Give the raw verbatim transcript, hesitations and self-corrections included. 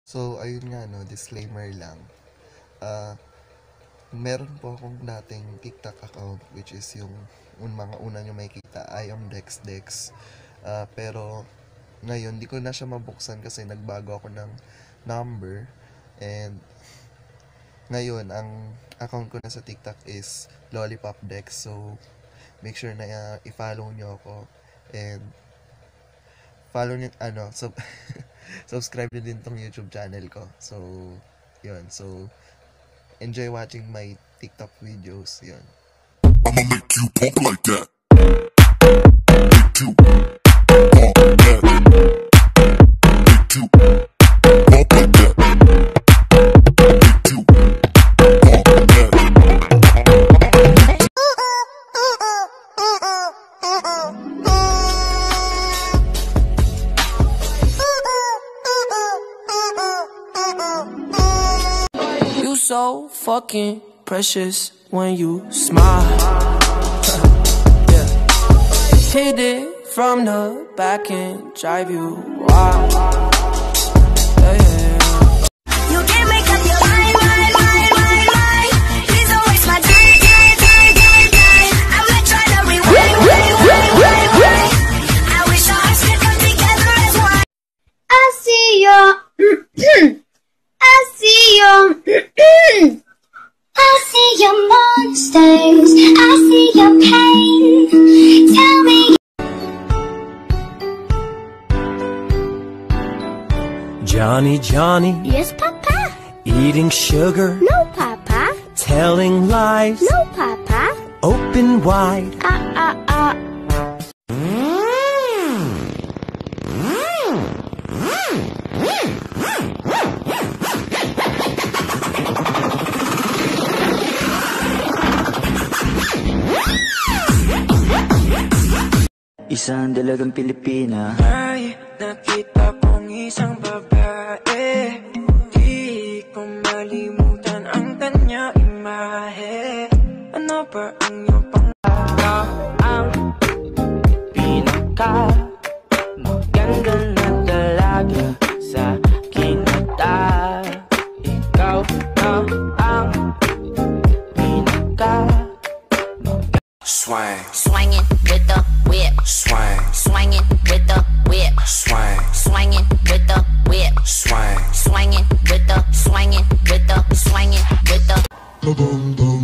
So, ayun nga, no, disclaimer lang. Uh, meron po akong dating TikTok account, which is yung un, mga una nyo makikita, I am deckzdimayuga. Uh, pero, ngayon, di ko na siya mabuksan kasi nagbago ako ng number. And, ngayon, ang account ko na sa TikTok is Lollipop Deckz. So, make sure na uh, i-follow nyo ako. And, follow nyo, ano, so, subscribe nyo din tong YouTube channel ko. So, yun. So, enjoy watching my TikTok videos. Yun. I'ma make you pump like that. Make you pump like that. Make you pump like that. Make you pump like that. You so fucking precious when you smile. Yeah. Hit it from the back and drive you wild. Yeah, yeah. You can't make up your mind, mind, mind, mind, mind. Please don't waste my time, time, time, time, time. I'm not trying to rewind, rewind, rewind, rewind. I wish our hearts could come together as one. I see your I see your I see your monsters, I see your pain. Tell me. Johnny, Johnny, Yes, Papa. eating sugar, No, Papa. telling lies, No, Papa. open wide. Ah, ah, ah. Isang dalagang Pilipina. Ay, nakita kong isang babae. Di ko malimutan ang kanya imahe. Ano ba ang iyong pangalaw? Ang pinaka maganda na talaga sa kinata. Ikaw na ang pinaka maganda. Swang, Swinging with the whip, swang, swinging with the whip, swang, swinging with the whip, swang. swinging with the, swinging with the, swinging with the. Boom boom.